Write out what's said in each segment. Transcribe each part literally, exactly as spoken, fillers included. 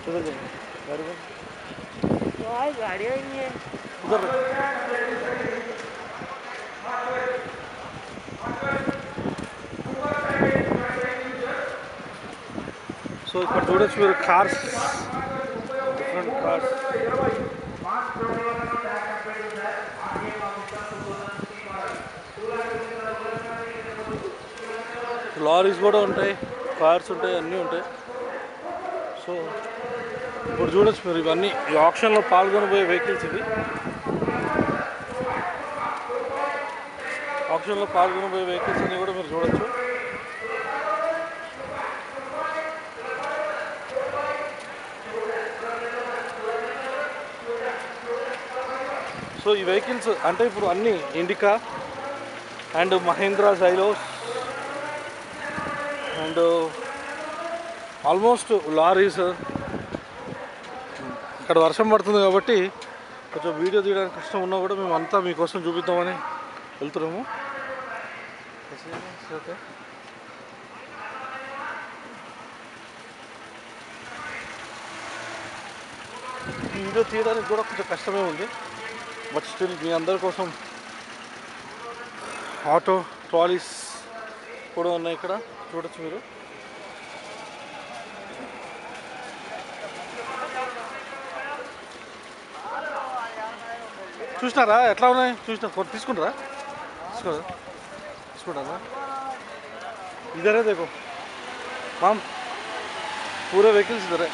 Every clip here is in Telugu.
किधर जाएंगे? गाड़ी में तो आज गाड़ियाँ ही नहीं है। उधर సో ఇక్కడ చూడొచ్చు మీరు కార్స్, డిఫరెంట్ కార్స్. లారీస్ కూడా ఉంటాయి, కార్స్ ఉంటాయి, అన్నీ ఉంటాయి. సో ఇప్పుడు చూడొచ్చు మీరు ఇవన్నీ ఈ ఆక్షన్లో పాల్గొనబోయే వెహికల్స్. ఇవి ఆక్షన్లో పాల్గొనబోయే వెహికల్స్ అన్నీ కూడా మీరు చూడొచ్చు. సో ఈ వెహికల్స్ అంటే ఇప్పుడు అన్నీ Indica and Mahindra Xylos and almost lorries. ఇక్కడ వర్షం పడుతుంది కాబట్టి కొంచెం వీడియో తీయడానికి కష్టం ఉన్నా కూడా మేము అంతా మీకోసం చూపిద్దామని వెళ్తున్నాము. ఈ వీడియో తీయడానికి కూడా కొంచెం కష్టమే ఉంది, బట్ స్టిల్ మీ అందరి కోసం ఆటో ట్రాలీస్ కూడా ఉన్నాయి ఇక్కడ చూడొచ్చు మీరు. చూసినారా ఎట్లా ఉన్నాయి? చూసినా తీసుకుంటారా? తీసుకోరా తీసుకుంటారా? इधर है देखो माम, पूरे व्हीकल्स इधर है.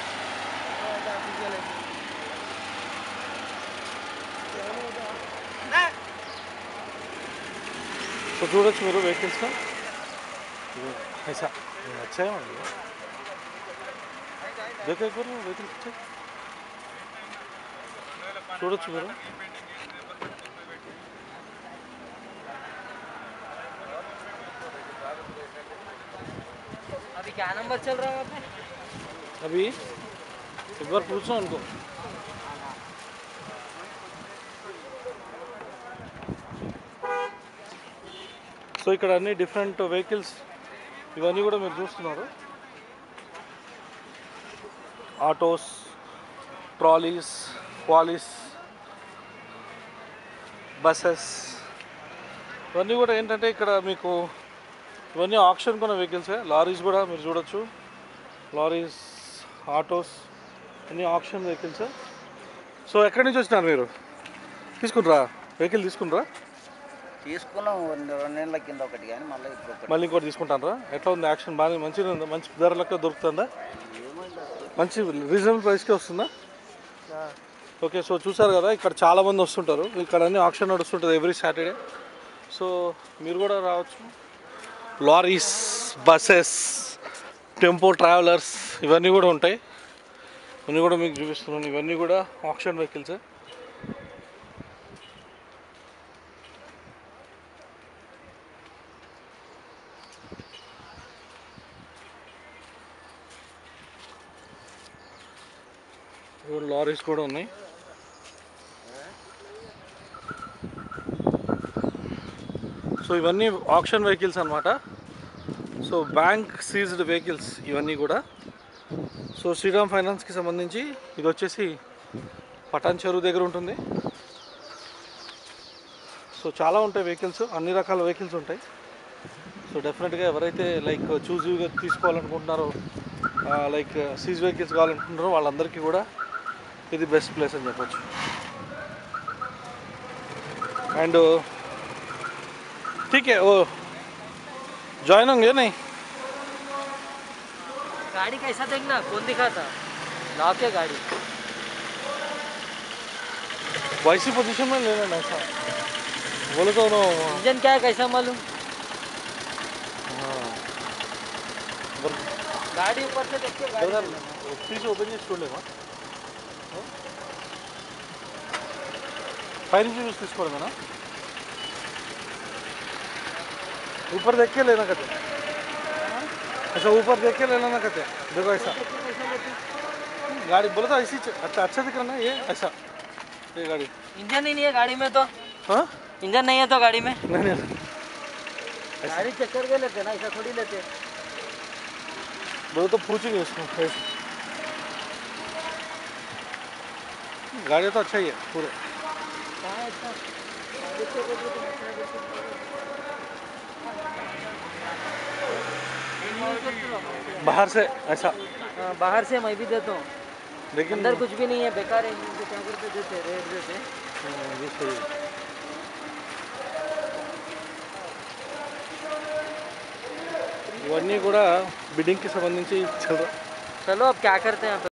तो చూడొచ్చు మీరు వెహికల్స్ का ऐसा अच्छा है. देखो एक बार వెహికల్స్ చూడొచ్చు మీరు. अभी क्या नंबर चल रहा है आपने? अभी एक बार पूछो उनको. సో ఇక్కడ అన్ని డిఫరెంట్ వెహికల్స్ ఇవన్నీ కూడా మీరు చూస్తున్నారు. ఆటోస్, ట్రాలీస్, క్వాలీస్, బస్సెస్ ఇవన్నీ కూడా ఏంటంటే ఇక్కడ మీకు ఇవన్నీ ఆక్షన్ కొన్న వెహికల్సే. లారీస్ కూడా మీరు చూడొచ్చు, లారీస్, ఆటోస్ అన్నీ ఆక్షన్ వెహికల్సే. సో ఎక్కడి నుంచి వచ్చినారు మీరు? తీసుకుంటారా వెహికల్? తీసుకుంటారా? తీసుకున్నాం రెండు నెలల కింద ఒకటి, కానీ మళ్ళీ ఇప్పుడు మళ్ళీ ఇంకోటి తీసుకుంటారా? ఎట్లా ఉంది యాక్షన్? బాగా మంచిగా ఉందా? మంచి ధరలకు దొరుకుతుందా? మంచి రీజనబుల్ ప్రైస్కే వస్తుందా? ఓకే. సో చూసారు కదా, ఇక్కడ చాలామంది వస్తుంటారు. ఇక్కడ అన్ని ఆక్షన్ నడుస్తుంటుంది ఎవ్రీ సాటర్డే. సో మీరు కూడా రావచ్చు. లారీస్, బస్సెస్, టెంపో ట్రావెలర్స్ ఇవన్నీ కూడా ఉంటాయి. ఇవన్నీ కూడా మీకు చూపిస్తున్నాను. ఇవన్నీ కూడా ఆక్షన్ వెహికల్సే. లారీస్ కూడా ఉన్నాయి. సో ఇవన్నీ ఆక్షన్ వెహికల్స్ అన్నమాట. సో బ్యాంక్ సీజ్డ్ వెహికల్స్ ఇవన్నీ కూడా. సో శ్రీరామ్ ఫైనాన్స్కి సంబంధించి ఇది వచ్చేసి పటాన్ చెరువు దగ్గర ఉంటుంది. సో చాలా ఉంటాయి వెహికల్స్, అన్ని రకాల వెహికల్స్ ఉంటాయి. సో డెఫినెట్గా ఎవరైతే లైక్ చూజీగా తీసుకోవాలనుకుంటున్నారో, లైక్ సీజ్ వెహికల్స్ కావాలనుకుంటున్నారో వాళ్ళందరికీ కూడా ఇది బెస్ట్ ప్లేస్ అని చెప్పొచ్చు. एंड ठीक है, वो ज्वाइन होंगे नहीं? गाड़ी कैसा देखना, कौन दिखाता ला के गाड़ी वैसी पोजीशन में लेना ना ऐसा बोले तो नो. इंजन क्या है कैसा मालूम? हाँ गाड़ी ऊपर से देख के गाड़ी प्लीज ओपन చేసి చూడలేమా? Five inch తీసుకోవడమేనా? ऊपर देख के लेना कहते. ऐसा ऊपर देख के लेना ना कहते. देखो ऐसा गाड़ी बोला था ऐसी अच्छा अच्छा दिख रहा ना ये. ऐसा ये गाड़ी इंजन ही नहीं है गाड़ी में तो. हाँ इंजन नहीं है तो गाड़ी में नहीं नहीं गाड़ी चेक करके लेते ना, ऐसा थोड़ी लेते. बोलो तो पूछेंगे उसको. गाड़ी तो अच्छा ही है पूरे। बाहर से ऐसा, हाँ, बाहर से मैं भी देता हूँ, लेकिन अंदर कुछ भी नहीं है, बेकार है। इनको क्या करते देते रेट देते। हाँ, ये सही है। ఇవన్నీ కూడా బిడ్డింగ్కి సంబంధించి చల్ चलो अब क्या करते हैं।